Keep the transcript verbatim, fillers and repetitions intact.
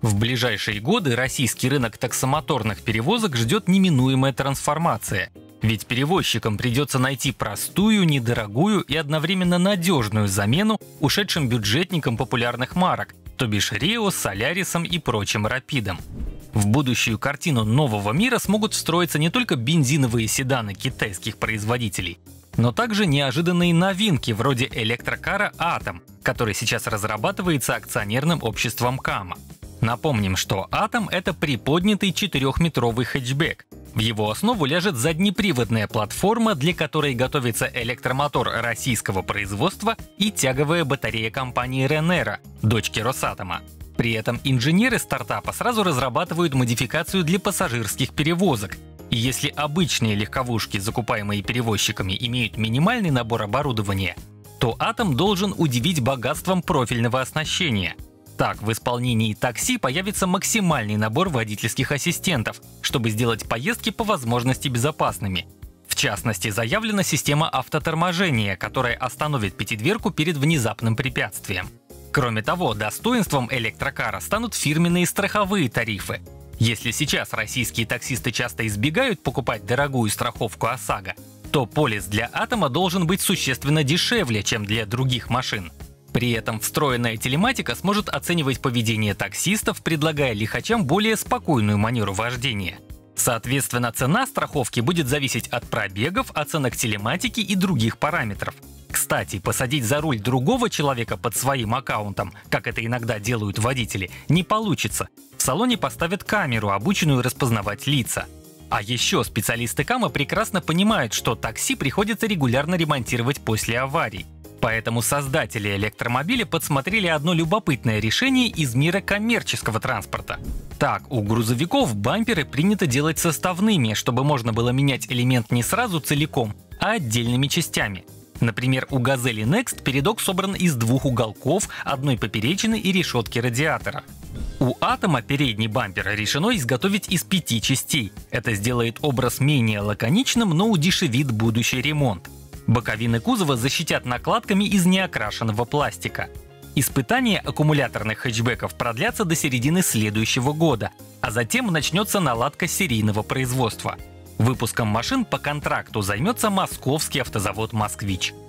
В ближайшие годы российский рынок таксомоторных перевозок ждет неминуемая трансформация. Ведь перевозчикам придется найти простую, недорогую и одновременно надежную замену ушедшим бюджетникам популярных марок, то бишь Рио, Солярисом и прочим Рапидом. В будущую картину нового мира смогут встроиться не только бензиновые седаны китайских производителей, но также неожиданные новинки вроде электрокара «Атом», который сейчас разрабатывается акционерным обществом Кама. Напомним, что «Атом» — это приподнятый четырехметровый хэтчбэк. В его основу ляжет заднеприводная платформа, для которой готовится электромотор российского производства и тяговая батарея компании Ренера, дочки Росатома. При этом инженеры стартапа сразу разрабатывают модификацию для пассажирских перевозок. И если обычные легковушки, закупаемые перевозчиками, имеют минимальный набор оборудования, то «Атом» должен удивить богатством профильного оснащения. Так, в исполнении такси появится максимальный набор водительских ассистентов, чтобы сделать поездки по возможности безопасными. В частности, заявлена система автоторможения, которая остановит пятидверку перед внезапным препятствием. Кроме того, достоинством электрокара станут фирменные страховые тарифы. Если сейчас российские таксисты часто избегают покупать дорогую страховку ОСАГО, то полис для «Атома» должен быть существенно дешевле, чем для других машин. При этом встроенная телематика сможет оценивать поведение таксистов, предлагая лихачам более спокойную манеру вождения. Соответственно, цена страховки будет зависеть от пробегов, оценок телематики и других параметров. Кстати, посадить за руль другого человека под своим аккаунтом, как это иногда делают водители, не получится. В салоне поставят камеру, обученную распознавать лица. А еще специалисты Кама прекрасно понимают, что такси приходится регулярно ремонтировать после аварий. Поэтому создатели электромобиля подсмотрели одно любопытное решение из мира коммерческого транспорта. Так, у грузовиков бамперы принято делать составными, чтобы можно было менять элемент не сразу целиком, а отдельными частями. Например, у «Газели Next» передок собран из двух уголков, одной поперечины и решетки радиатора. У «Атома» передний бампер решено изготовить из пяти частей. Это сделает образ менее лаконичным, но удешевит будущий ремонт. Боковины кузова защитят накладками из неокрашенного пластика. Испытания аккумуляторных хэтчбеков продлятся до середины следующего года, а затем начнется наладка серийного производства. Выпуском машин по контракту займется московский автозавод «Москвич».